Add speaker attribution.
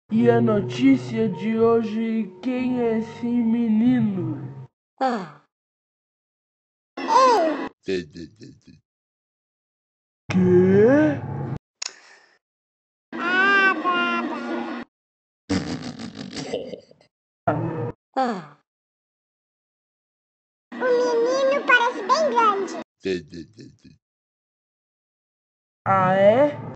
Speaker 1: E a notícia de hoje, quem é esse menino? Quê?
Speaker 2: O menino parece bem grande.
Speaker 1: Ah, é?